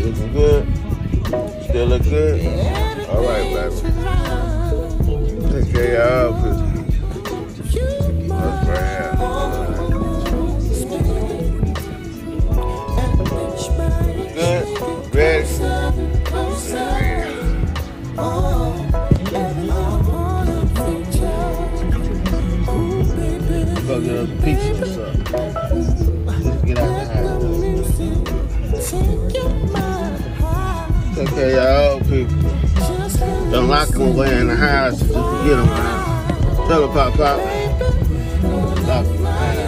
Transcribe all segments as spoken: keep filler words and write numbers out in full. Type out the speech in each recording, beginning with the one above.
Looking good? Still look good? All right, baby. Take care of y'all. That's right here. Good? Ready? Go get us a pizza or something. Just get out the house. Take care of y'all old people. Don't lock them away in the house. Just forget them, man. Tell her, Pop Pop. Lock them in the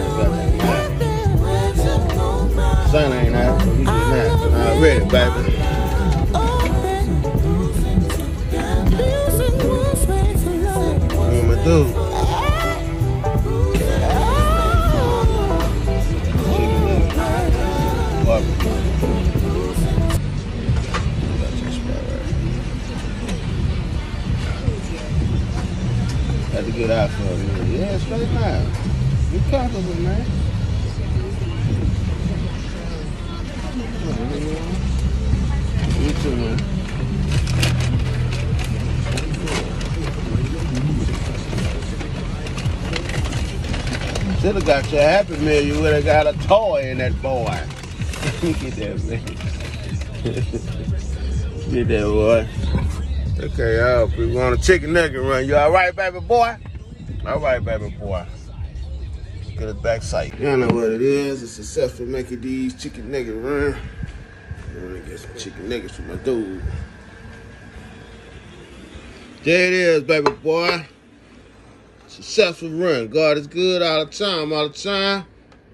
house. Son ain't out, so we get that. All ready, baby. What am I do? Had to get out for a minute. Yeah, straight now. Be comfortable, man. You too, man. Should have got your Happy Meal. You would have got a toy in that boy. Get that, man. Get that, boy. Okay, y'all, we want a chicken nugget run. You all right, baby boy? All right, baby boy. Get it back sight. Y'all know what it is. It's successful making these chicken nugget run. I'm gonna get some chicken nuggets for my dude. There it is, baby boy. Successful run. God is good all the time, all the time.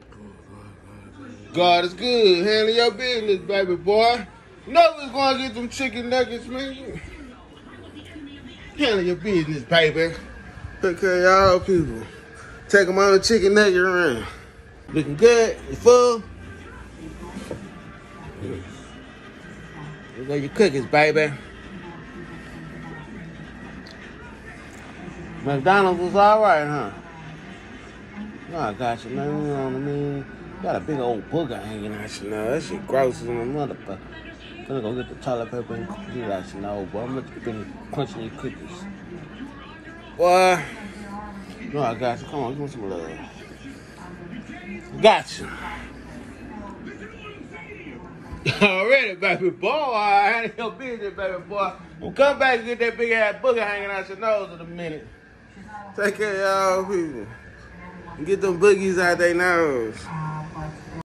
God is good. Handle your business, baby boy. You know we're gonna get them chicken nuggets, man. Handle your business, baby. Take care of y'all people. Take them on the chicken nugget run. Looking good? You full? Here go your cookies, baby. McDonald's was all right, huh? No, I got you, man. You know what I mean? Got a big old booger hanging out, you know. That shit gross as a motherfucker. Gonna go get the toilet paper and cookies out, you know, boy. I'm gonna finish crunching these cookies. Boy. No, I got you. Come on, give me some love. Got you. Already, baby boy. I had your business, baby boy. We'll come back and get that big ass booger hanging out your nose in a minute. Take care of y'all people. And get them boogies out their nose.